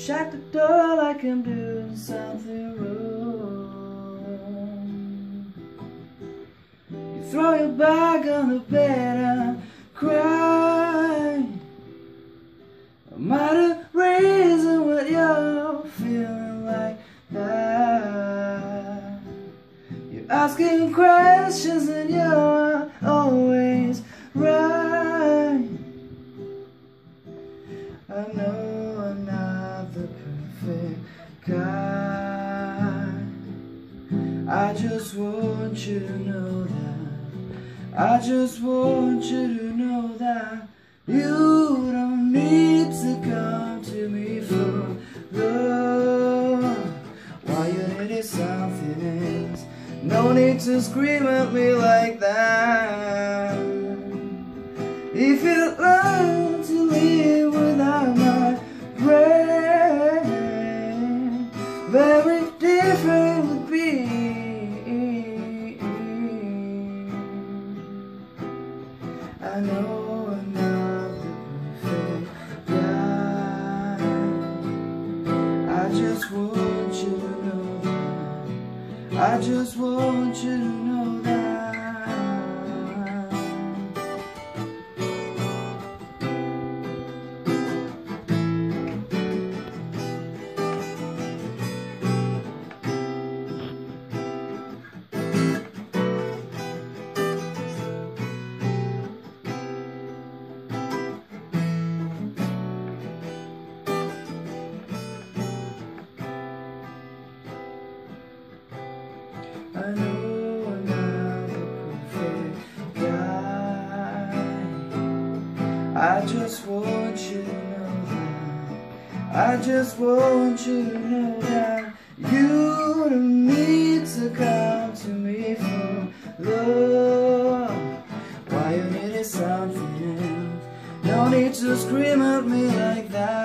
shut the door like I'm doing something wrong. You throw your bag on the bed and cry. Am I the reason what you're feeling like that? You're asking questions and you're always right. I know I'm not the perfect guy. I just want you to know that. I just want you to know that you don't need to come to me for love. Why you needed something else? No need to scream at me like that. If you'd like to live without my brain, very different would be. I know I'm not the perfect guy. I just want you to know that. I just want you to know that. I know I'm not the perfect guy. I just want you to know that. I just want you to know that you don't need to come to me for love. Why you needed something else? No need to scream at me like that.